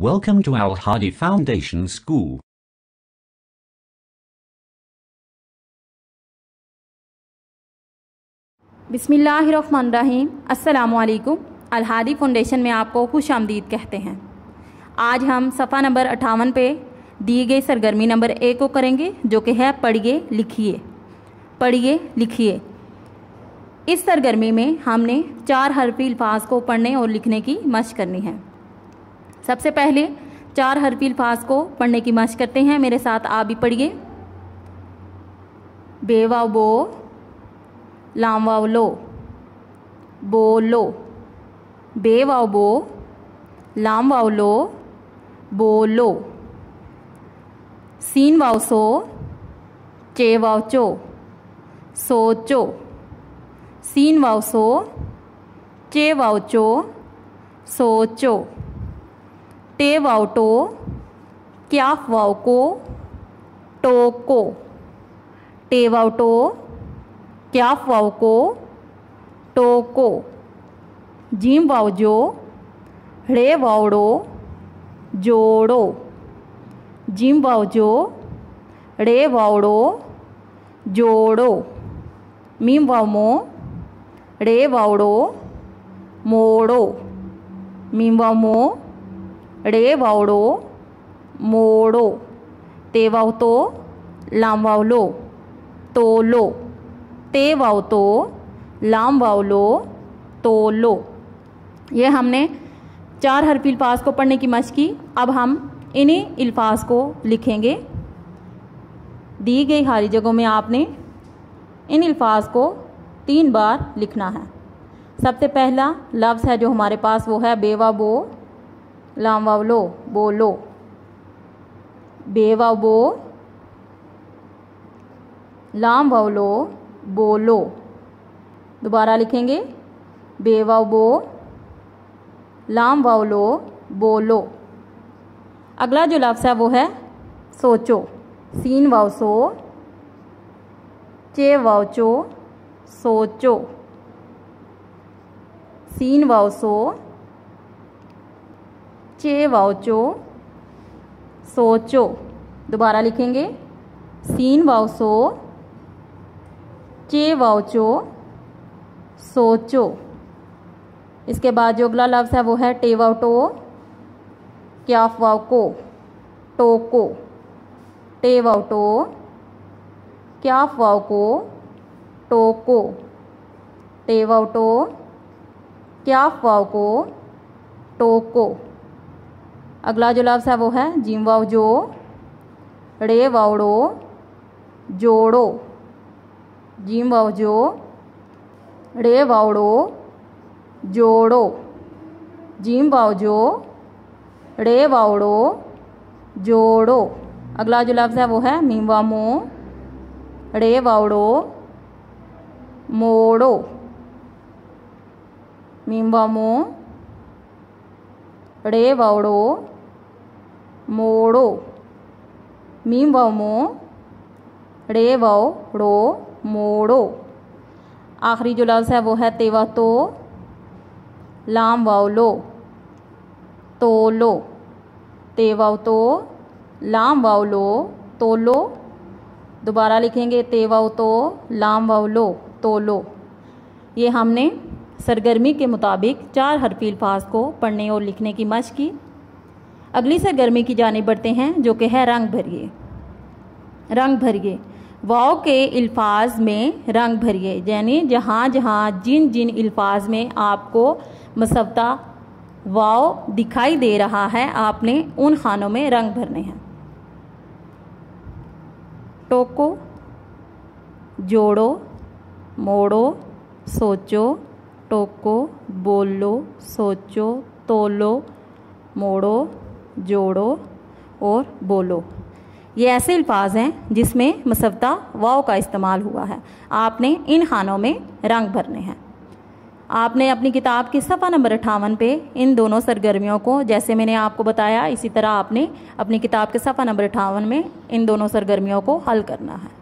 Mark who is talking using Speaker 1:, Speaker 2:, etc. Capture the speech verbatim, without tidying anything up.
Speaker 1: Welcome to Al Hadi Foundation School.
Speaker 2: बिस्मिल्लाहिर्रहमानिर्रहीम। अस्सलामुअलैकुम। अल Hadi foundation में आपको खुश आमदीद कहते हैं। आज हम सफ़ा नंबर अट्ठावन पे दी गई सरगर्मी नंबर एक को करेंगे, जो कि है पढ़िए लिखिए। पढ़िए लिखिए। इस सरगर्मी में हमने चार हरफी अल्फाज को पढ़ने और लिखने की मशक करनी है। सबसे पहले चार हरफी अल्फाज को पढ़ने की मशक करते हैं। मेरे साथ आप भी पढ़िए। बे वाव बो, लाम वाव लो, बोलो। बे वाव बो, लाम वाव लो, बोलो। सीन वाव सो, चे वाव चो, सोचो। सीन वाव सो, चे वाव चो, सोचो। टे वाव टो, क्याफ वाव को, टोको। टे वाव टो, क्याफ वाव को, टोको। जीम वाव जो, ह्ड़े वावड़ो, जोड़ो। जीम वाव जो, ह्ड़े वावड़ो, जोड़ो। मीम वाव मो, ह्ड़े वावड़ो, मोड़ो। मीम वाव मो, ह्ड़े वावड़ो, मोड़ो। ते वाव तो, लाम वाव लो, तोलो। ते वाव तो, लाम वाव लो, तोलो। ये हमने चार हरफी अल्फाज को पढ़ने की मशक की। अब हम इन्हीं अल्फाज को लिखेंगे। दी गई खाली जगहों में आपने इन अल्फाज को तीन बार लिखना है। सबसे पहला लफ्ज़ है जो हमारे पास, वो है बे वाव बो, लाम वाव लो, बोलो। बे वाव बो, लाम वाव लो, बोलो। दोबारा लिखेंगे। बे वाव बो, लाम वाव लो, बोलो। अगला जो लफ्ज़ है वो है सोचो। सीन वाव सो, चे वाव चो, सोचो। सीन वाव सो, चे वाव चो, सोचो। दोबारा लिखेंगे। सीन वाव सो, चे वाव चो, सोचो। इसके बाद जो अगला लफ्ज़ है वो है टे वाव टो, क्याफ वाव को, टोको। टे वाव टो, क्याफ वाव को, टोको। टे वाव टो, क्याफ वाव को, टोको। अगला जो लफ्ज़ है वो है जीम वाव जो, ह्ड़े वावड़ो, जोड़ो। जीम वाव जो, ह्ड़े वावड़ो, जोड़ो। जीम वाव जो, ह्ड़े वावड़ो, जोड़ो। अगला जो लफ्ज़ है वो है मीम वाव मो, ह्ड़े वावड़ो, मोड़ो। मीम वाव मो, ह्ड़े वावड़ो, मोड़ो। मीम वाव मो, ह्ड़े वावड़ो, मोड़ो। आखिरी जो लफ्ज़ है वो है ते वाव तो, लाम वाव लो, तोलो। ते वाव तो, लाम वाव लो, तोलो। दोबारा लिखेंगे। ते वाव तो, लाम वाव लो, तोलो। ये हमने सरगर्मी के मुताबिक चार हरफी अल्फाज को पढ़ने और लिखने की मशक की। अगली सरगर्मी की जानिब बढ़ते हैं, जो कि है रंग भरिए। रंग भरिए। वाव के अल्फाज में रंग भरिए, यानी जहाँ जहाँ जिन जिन अल्फाज में आपको मसवता वाव दिखाई दे रहा है, आपने उन खानों में रंग भरने हैं। टोको, जोड़ो, मोड़ो, सोचो। टोको, बोलो, सोचो, तोलो, मोड़ो, जोड़ो और बोलो। ये ऐसे अल्फाज हैं जिसमें मसवता वाव का इस्तेमाल हुआ है। आपने इन खानों में रंग भरने हैं। आपने अपनी किताब के सफ़ा नंबर अट्ठावन पे इन दोनों सरगर्मियों को, जैसे मैंने आपको बताया, इसी तरह आपने अपनी किताब के सफ़ा नंबर अट्ठावन में इन दोनों सरगर्मियों को हल करना है।